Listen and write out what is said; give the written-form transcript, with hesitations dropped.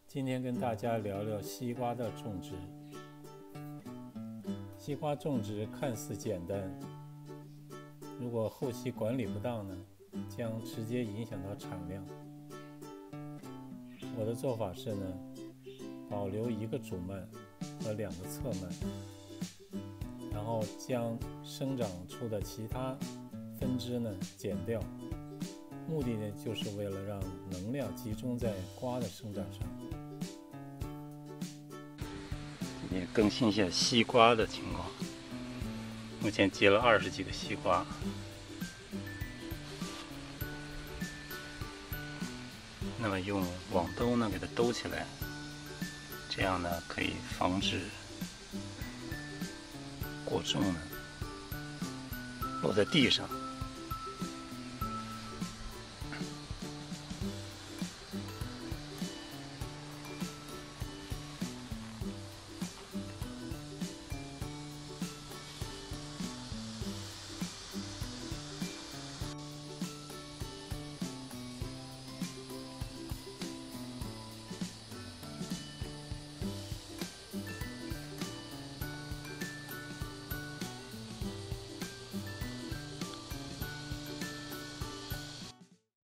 今天跟大家聊聊西瓜的种植。西瓜种植看似简单，如果后期管理不当呢，将直接影响到产量。我的做法是呢，保留一个主蔓和2个侧蔓，然后将生长出的其他分支呢剪掉，目的呢就是为了让能量集中在瓜的生长上。也更新一下西瓜的情况，目前结了20几个西瓜。那么用网兜呢给它兜起来，这样呢可以防止果种呢落在地上。